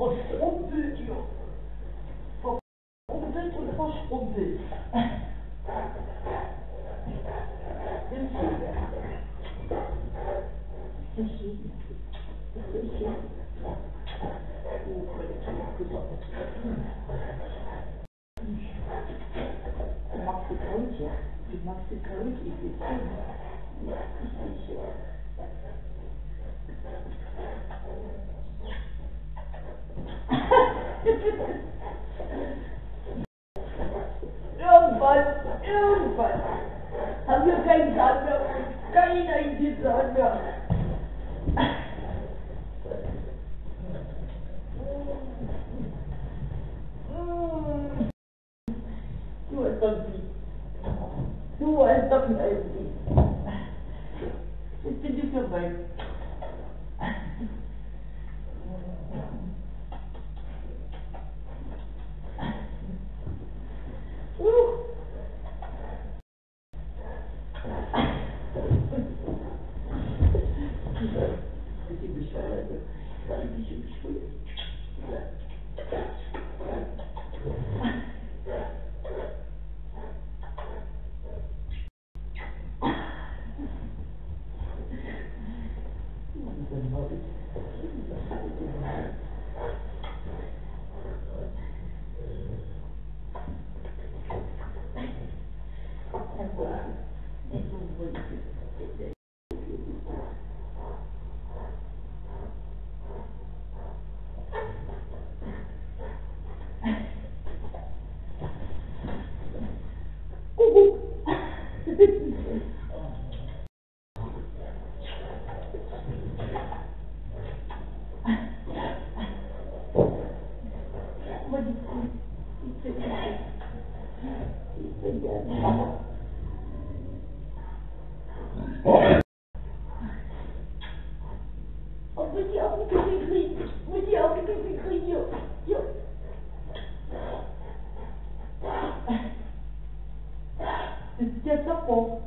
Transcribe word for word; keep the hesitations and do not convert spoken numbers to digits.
Verstrumpelt hier. Verstrumpelt und verstrumpelt. Ist so schön. Ist so schön. Oh, du magst die Kröte. Du magst die Kröte. Ich will schön. Ja, ich will schön. Irgendwann, irgendwann haben wir keinen Zahn mehr, keinen einzigen Zahn mehr. Du hast doch nicht. Du hast doch nicht eigentlich. Jetzt bin ich vorbei. Und mit die auf den Kissen kriegen, mit die auf den Kissen kriegen, hier, hier. Das ist der Zapper.